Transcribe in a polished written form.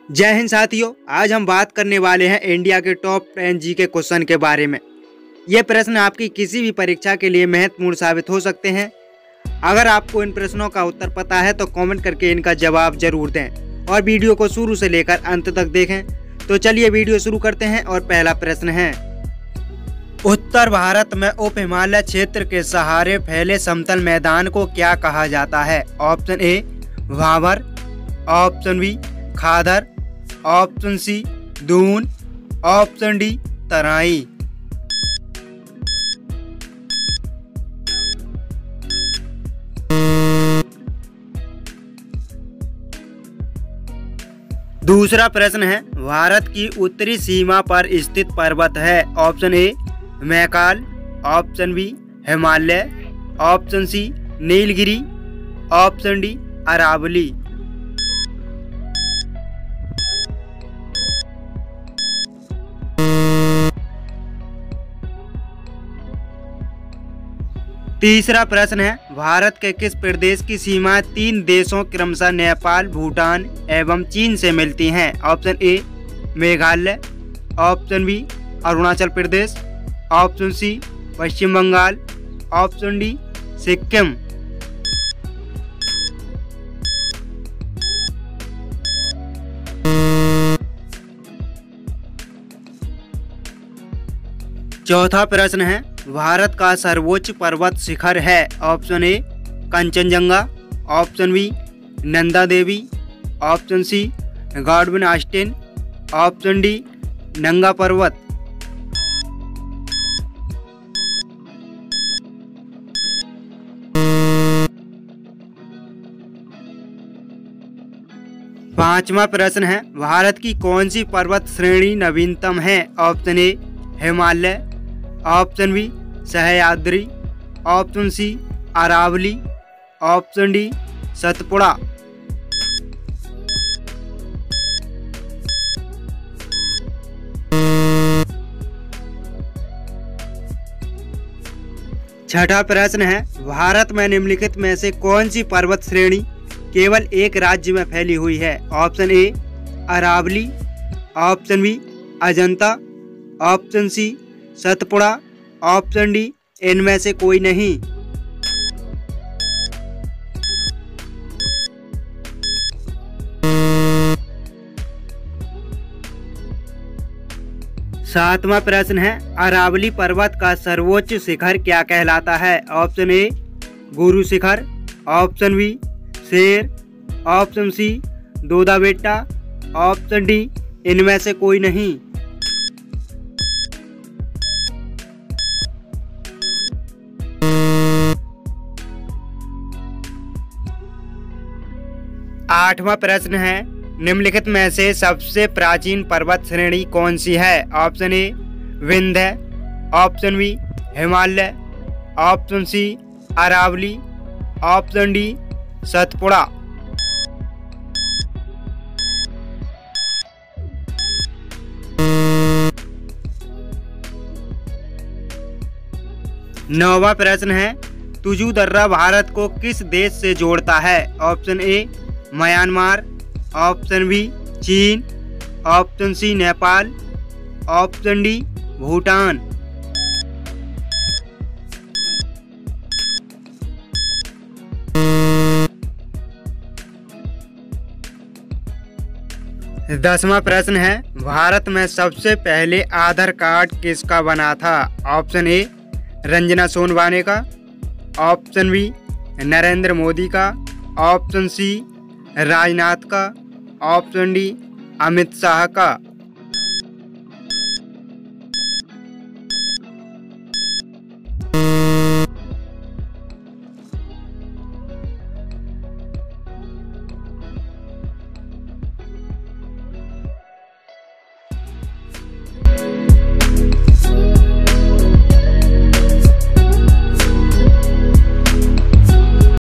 जय हिंद साथियों, आज हम बात करने वाले हैं इंडिया के टॉप 10 जीके क्वेश्चन के बारे में। ये प्रश्न आपकी किसी भी परीक्षा के लिए महत्वपूर्ण साबित हो सकते हैं। अगर आपको इन प्रश्नों का उत्तर पता है तो कमेंट करके इनका जवाब जरूर दें और वीडियो को शुरू से लेकर अंत तक देखें। तो चलिए वीडियो शुरू करते हैं और पहला प्रश्न है, उत्तर भारत में उप हिमालय क्षेत्र के सहारे फैले समतल मैदान को क्या कहा जाता है? Option A Bhabar, option B Khadar, option C Doon, option D Terai. दूसरा प्रश्न है, भारत की उत्तरी सीमा पर स्थित पर्वत है? Option A Maikal, option B Himalaya, option C Nilgiri, option D Aravalli. तीसरा प्रश्न है, भारत के किस प्रदेश की सीमा 3 देशों क्रमशः नेपाल, भूटान एवं चीन से मिलती हैं? Option A Meghalaya, option B Arunachal Pradesh, option C Paschim Bangal, option D Sikkim. चौथा प्रश्न है, भारत का सर्वोच्च पर्वत शिखर है? Option A Kanchenjunga, option B Nanda Devi, option C Godwin Austen, option D Nanga Parbat. पांचवा प्रश्न है, भारत की कौन सी पर्वत श्रेणी नवीनतम है? Option A Himalaya, option B Sahyadri, option C Aravalli, option D Satpura. छठा प्रश्न है, भारत में निम्नलिखित में से कौन सी पर्वत श्रेणी केवल एक राज्य में फैली हुई है? Option A Aravalli, option B Ajanta, option C Satpura, option D इनमें से कोई नहीं। सातवां प्रश्न है, अरावली पर्वत का सर्वोच्च शिखर क्या कहलाता है? Option A Guru Shikhar, option B Sher, option C Doda Betta, option D इनमें से कोई नहीं। आठवां प्रश्न है, निम्नलिखित में से सबसे प्राचीन पर्वत श्रेणी कौन सी है? Option A Vindhya, option B Himalaya, option C Aravalli, option D Satpura. नौवां प्रश्न है, तुजू दर्रा भारत को किस देश से जोड़ता है? Option A Myanmar, option B चीन, option C Nepal, option D Bhutan. दसवां प्रश्न है, भारत में सबसे पहले आधार कार्ड किसका बना था? ऑप्शन ए रंजना सोनवाने का, ऑप्शन बी नरेंद्र मोदी का, ऑप्शन सी राजनाथ का, ऑप्शन डी अमित शाह का।